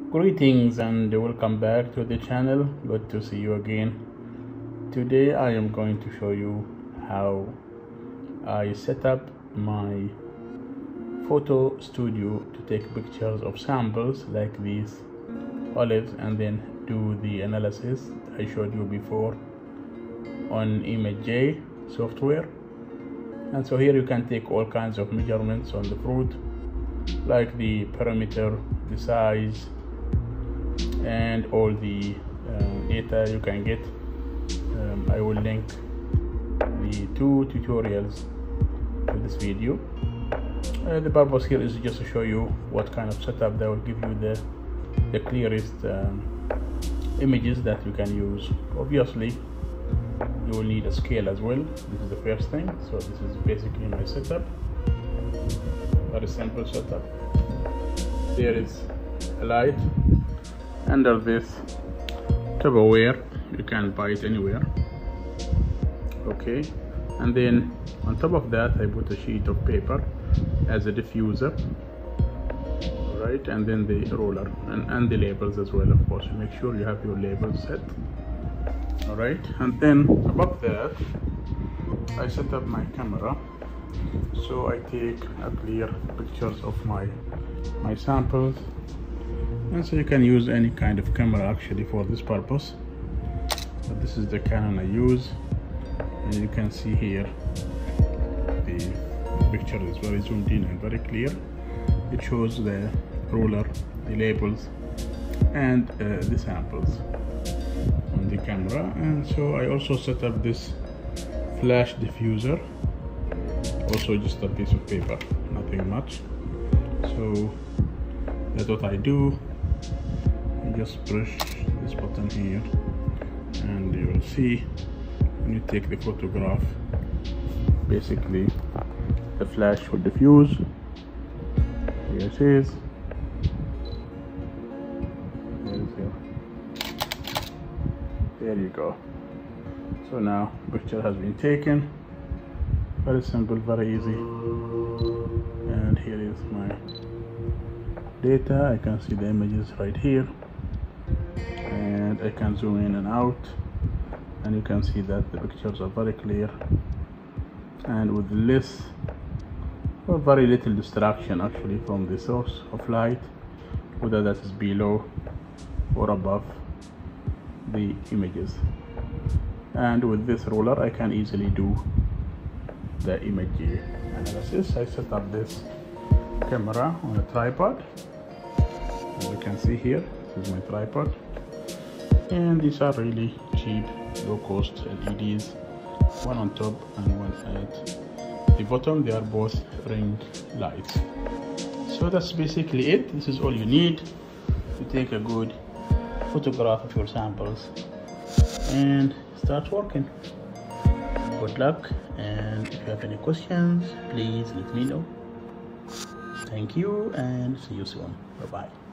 Greetings and welcome back to the channel. Good to see you again. Today I am going to show you how I set up my photo studio to take pictures of samples like these olives and then do the analysis I showed you before on ImageJ software. And so here you can take all kinds of measurements on the fruit, like the parameter, the size, and all the data you can get. I will link the two tutorials to this video. The purpose here is just to show you what kind of setup that will give you the clearest images that you can use. Obviously you will need a scale as well. This is the first thing. So this is basically my setup. Very simple setup. There is a light under this Tupperware. You can buy it anywhere. Okay, and then on top of that I put a sheet of paper as a diffuser. Alright, and then the roller and the labels as well. Of course, you make sure you have your labels set. Alright, and then above that I set up my camera, so I take a clear pictures of my samples. And so you can use any kind of camera actually for this purpose, but this is the Canon I use, and you can see here the picture is very zoomed in and very clear. It shows the ruler, the labels, and the samples on the camera. And so I also set up this flash diffuser, also just a piece of paper, nothing much. So that's what I do. You just push this button here and you will see when you take the photograph, basically the flash will diffuse. Here it is. There you go. So now picture has been taken. Very simple, very easy. And here is my data. I can see the images right here, and I can zoom in and out, and you can see that the pictures are very clear and with less or very little distraction actually from the source of light, whether that is below or above the images. And with this ruler I can easily do the image analysis. I set up this camera on a tripod, as you can see here. This is my tripod, and these are really cheap, low cost LEDs, one on top and one at the bottom. They are both ring lights. So that's basically it. This is all you need to take a good photograph of your samples and start working. Good luck, and if you have any questions, please let me know. Thank you and see you soon. Bye bye.